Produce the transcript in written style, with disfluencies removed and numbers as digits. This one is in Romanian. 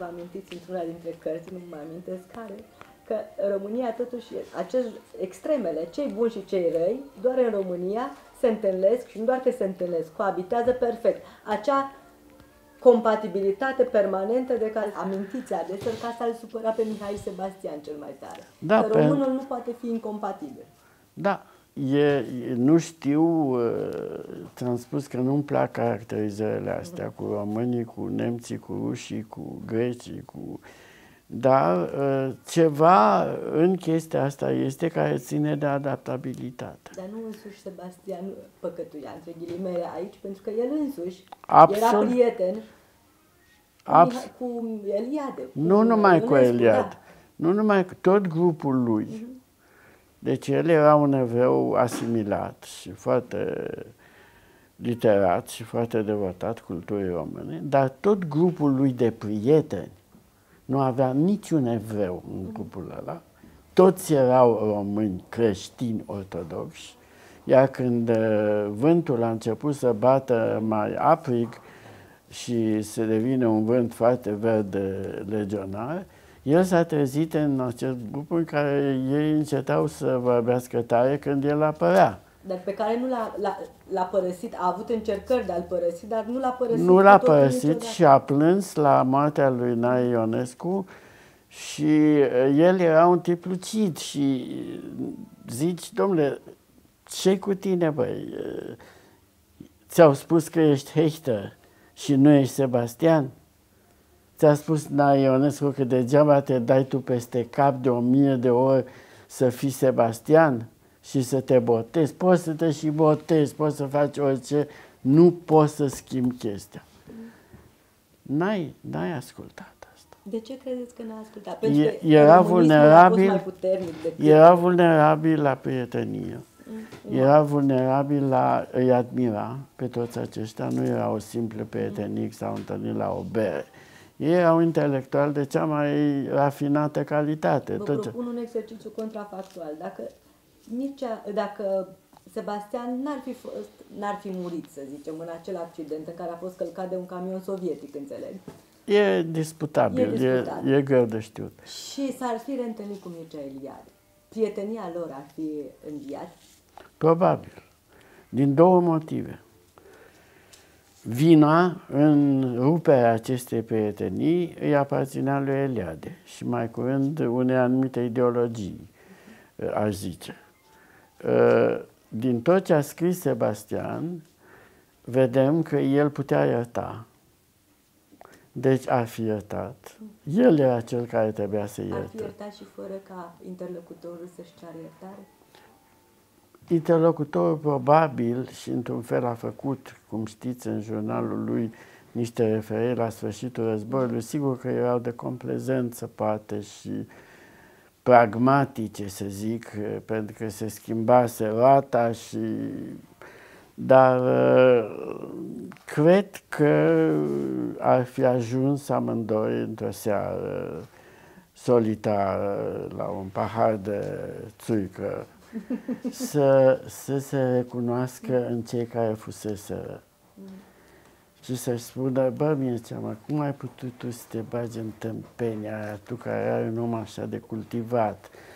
amintiți într-una dintre cărți, nu mă amintesc care, că România totuși, extremele, cei buni și cei răi, doar în România se întâlnesc și nu doar că se întâlnesc, coabitează perfect. Acea compatibilitate permanentă de care amintiți adesea, ca să-l supăra pe Mihail Sebastian cel mai tare. Da, că românul nu poate fi incompatibil. Da. Nu știu, ți-am spus că nu-mi plac caracterizările astea cu românii, cu nemții, cu rușii, cu grecii, dar ceva în chestia asta este care ține de adaptabilitate. Dar nu însuși Sebastian păcătuia, între ghilimele, aici, pentru că el însuși era prieten cu Eliade. Nu numai cu Eliade, nu numai cu tot grupul lui. Deci el era un evreu asimilat și foarte literat și foarte devotat culturii române, dar tot grupul lui de prieteni nu avea niciun evreu în grupul ăla. Toți erau români creștini ortodoxi, iar când vântul a început să bată mai aprig și să devină un vânt foarte verde legionar, el s-a trezit în acest grup în care ei încetau să vorbească tare când el apărea. Dar pe care nu l-a părăsit, a avut încercări de a-l părăsi, dar nu l-a părăsit. Nu l-a părăsit și a plâns la moartea lui Nae Ionescu și el era un tip lucid și zici, domnule, ce cu tine, băi? Ți-au spus că ești Hechter și nu ești Sebastian? Ți-a spus Nae Ionescu că degeaba te dai tu peste cap de 1000 de ori să fii Sebastian și să te botezi? Poți să te și botezi, poți să faci orice, nu poți să schimbi chestia. N-ai ascultat asta. De ce credeți că n-a ascultat? Pentru că era vulnerabil la prietenie. Era vulnerabil la îi admira pe toți aceștia, nu era o simplă prietenie sau întâlnit la o bere. Ei erau intelectuali de cea mai rafinată calitate. Vă propun un exercițiu contrafactual. Dacă Sebastian n-ar fi murit, să zicem, în acel accident în care a fost călcat de un camion sovietic, înțeleg? E disputabil, e greu de știut. Și s-ar fi reîntâlnit cu Mircea Eliade. Prietenia lor ar fi înviat? Probabil. Din două motive. Vina în ruperea acestei prietenii îi aparținea lui Eliade și mai curând unei anumite ideologii, aș zice. Din tot ce a scris Sebastian, vedem că el putea ierta. Deci ar fi iertat. El era cel care trebuia să ierte. Ar fi iertat și fără ca interlocutorul să-și ceară iertare? Interlocutorul probabil și într-un fel a făcut, cum știți, în jurnalul lui niște referiri la sfârșitul războiului. Sigur că erau de complezență poate și pragmatice, să zic, pentru că se schimbase roata și... Dar cred că ar fi ajuns amândoi într-o seară solitară la un pahar de țuică să se recunoască în cei care fuseseră. Și să-și spună, bă, Mircea, cum ai putut tu să te bagi în tâmpenia aia, tu care ai un om așa de cultivat,